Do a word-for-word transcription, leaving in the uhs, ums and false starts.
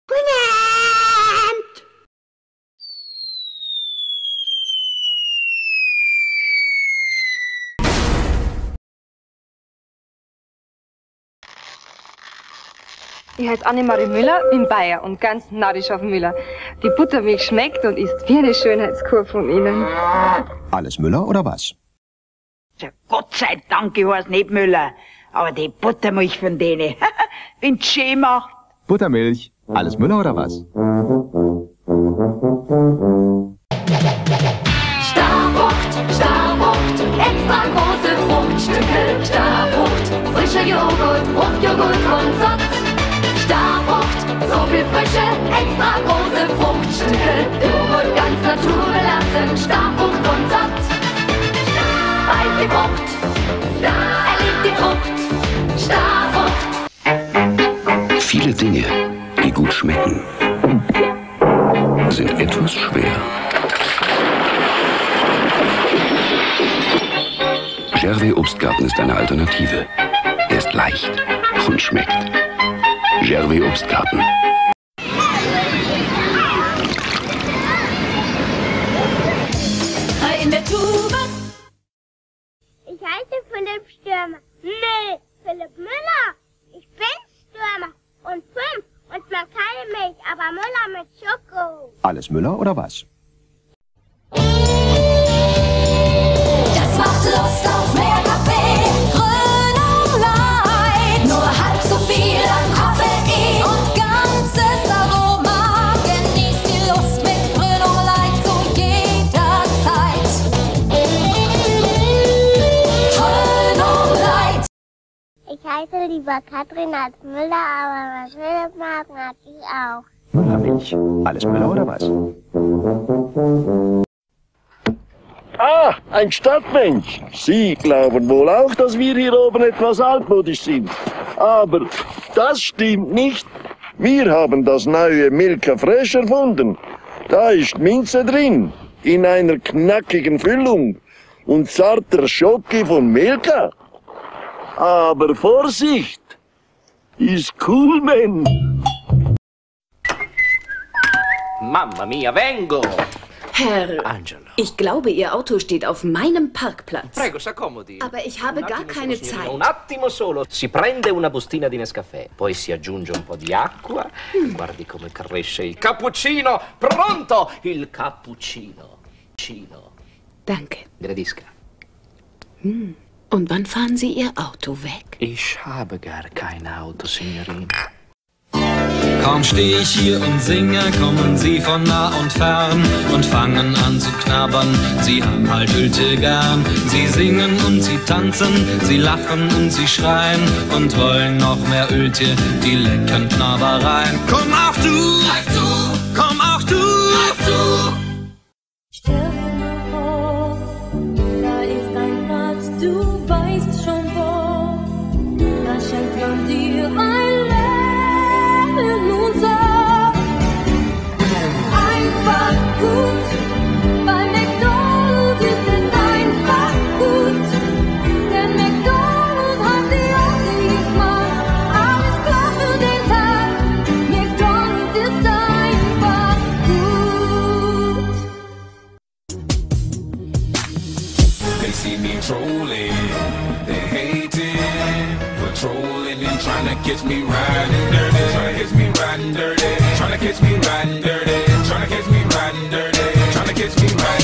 Guten Abend! Ich heiße Annemarie Müller, bin Bayer und ganz narrisch auf Müller. Die Buttermilch schmeckt und ist wie eine Schönheitskur von Ihnen. Alles Müller oder was? Ja, Gott sei Dank, ich heiß nicht Müller. Aber die Buttermilch von denen, wenn's schön macht. Buttermilch. Alles Müller oder was? Starfrucht, Starfrucht, extra große Fruchtstücke. Starfrucht, frischer Joghurt, Fruchtjoghurt und satt. Starfrucht, so viel Frische, extra große Fruchtstücke. Joghurt ganz naturbelassen, Starfrucht und satt. Beißt die Frucht, erlebt die Frucht, Starfrucht. Viele Dinge, die gut schmecken, sind etwas schwer. Gervais Obstgarten ist eine Alternative. Er ist leicht und schmeckt. Gervais Obstgarten. In der Tube. Ich heiße Philipp Stürmer. Nee, Philipp Müller. Ich bin Stürmer. Und fünf. Und man keine Milch, aber Müller mit Schoko. Alles Müller oder was? Das macht Lust auf mehr Kaffee. Grüner Light. Nur halb so viel an Koffein und ganzes Aroma. Genießt die Lust mit Grüner Light zu jeder Zeit. Grüner Light. Ich heiße lieber Katrin als Müller, aber was Philipp mag, mag ich auch. Müllermilch. Alles Müller oder was? Ah, ein Stadtmensch. Sie glauben wohl auch, dass wir hier oben etwas altmodisch sind. Aber das stimmt nicht. Wir haben das neue Milka Fresh erfunden. Da ist Minze drin, in einer knackigen Füllung und zarter Schoki von Milka. Aber Vorsicht, ist cool, man. Mamma mia, vengo! Herr, Angelo. ich glaube, Ihr Auto steht auf meinem Parkplatz. Prego, s'accomodi. Aber ich habe Un gar attimo keine solo, signorina, Zeit. Un attimo solo. Si prende una bustina di Nescafè, poi si aggiunge un po' di acqua. Guardi come cresce il cappuccino. Pronto! Il cappuccino. Cino. Danke. Gradisca. Hm. Und wann fahren Sie Ihr Auto weg? Ich habe gar kein Auto, Signorina. Kaum steh ich hier und singe, kommen sie von nah und fern und fangen an zu knabbern. Sie haben halt Ölte gern. Sie singen und sie tanzen, sie lachen und sie schreien und wollen noch mehr Ölte, die leckeren Knabbereien. Komm auch du, komm auch du, Stell dir mal vor, da ist ein Platz, du weißt schon wo. Da schenkt man dir ein Leben und so. Einfach gut, bei McDonald's ist es einfach gut. Denn McDonald's hat die Aussicht gemacht, alles klar für den Tag. McDonald's ist einfach gut. They see me trolling, they hating, patrolling and trying to catch me riding dirty, trying to catch me riding dirty, trying to catch me riding dirty, trying to catch me riding dirty, trying to catch me riding